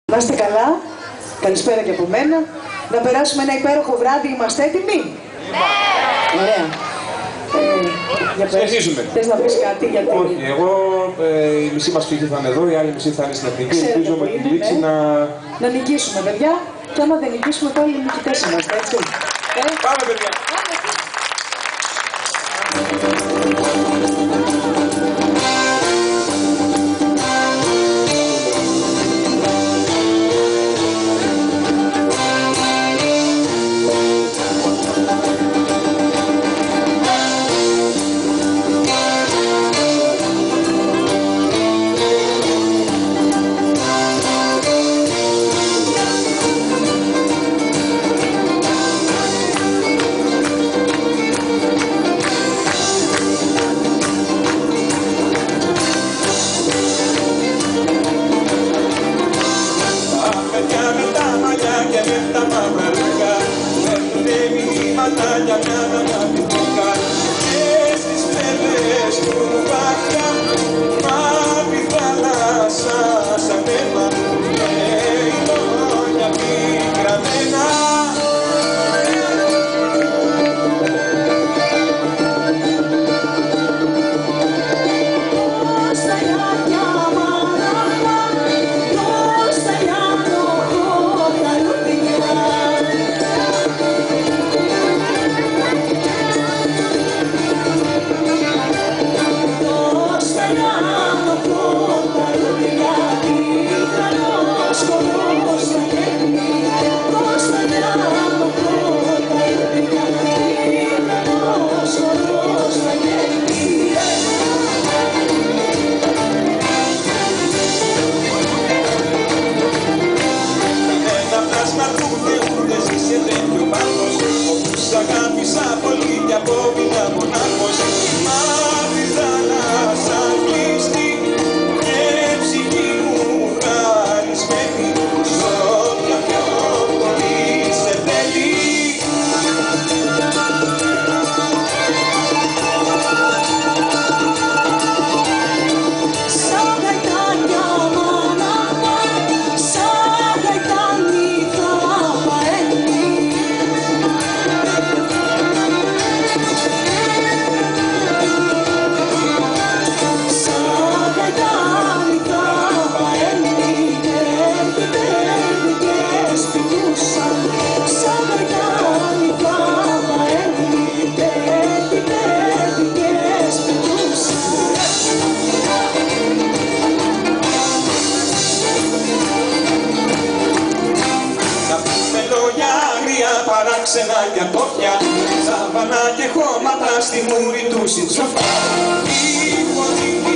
Να είστε καλά, καλησπέρα και από μένα. Να περάσουμε ένα υπέροχο βράδυ, είμαστε έτοιμοι? Ναι! Ωραία. Συνεχίζουμε. Θες να πεις κάτι γιατί... Όχι, εγώ η μισή μας φύγη θα είναι εδώ, η άλλη μισή θα είναι στην Εθνική. Ελπίζω με την λήξη να νικήσουμε, παιδιά. Και άμα δεν νικήσουμε πάλι οι νικητές είμαστε, έτσι. Πάμε, παιδιά. Για μια αναπτύχκα και στις πέλες του βάθια μαύρη θάλασσα σαν αίμα με λόγια πικραμένα. Αγάπησα πολύ κι απόμεινα μονάχος. Μαύρη θάλασσα κλειστή και ψυχή μου χαρισμένη σ' όποια πιο πολύ σε θέλει. Σαν γαϊτάνια μονάχα, σαν γαϊτάνι θα παένει. Παράξενα και ατόφια, σαβανά και χώματα στη μούρη του συντροφιά.